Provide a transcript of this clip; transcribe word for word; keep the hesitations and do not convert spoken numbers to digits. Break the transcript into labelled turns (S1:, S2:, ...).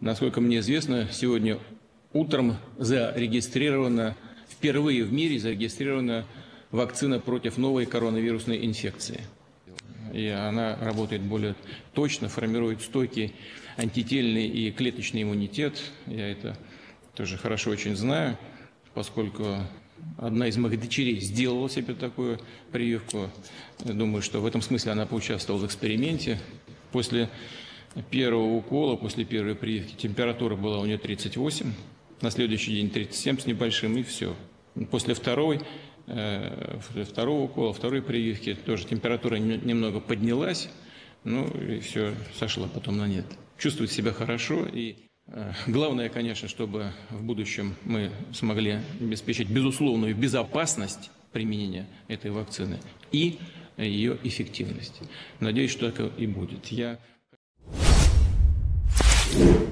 S1: Насколько мне известно, сегодня утром зарегистрирована, впервые в мире зарегистрирована вакцина против новой коронавирусной инфекции. И она работает более точно, формирует стойкий антительный и клеточный иммунитет. Я это тоже хорошо очень знаю, поскольку одна из моих дочерей сделала себе такую прививку. Думаю, что в этом смысле она поучаствовала в эксперименте. После первого укола, после первой прививки температура была у нее тридцать восемь, на следующий день тридцать семь с небольшим, и все. После второй, э, второго укола, второй прививки тоже температура немного поднялась, ну и все, сошла потом на нет. Чувствует себя хорошо, и э, главное, конечно, чтобы в будущем мы смогли обеспечить безусловную безопасность применения этой вакцины и ее эффективность. Надеюсь, что так и будет. Я...